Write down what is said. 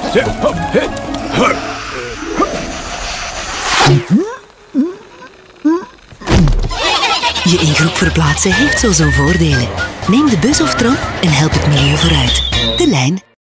Je in groep verplaatsen heeft zo zijn voordelen. Neem de bus of tram en help het milieu vooruit. De Lijn.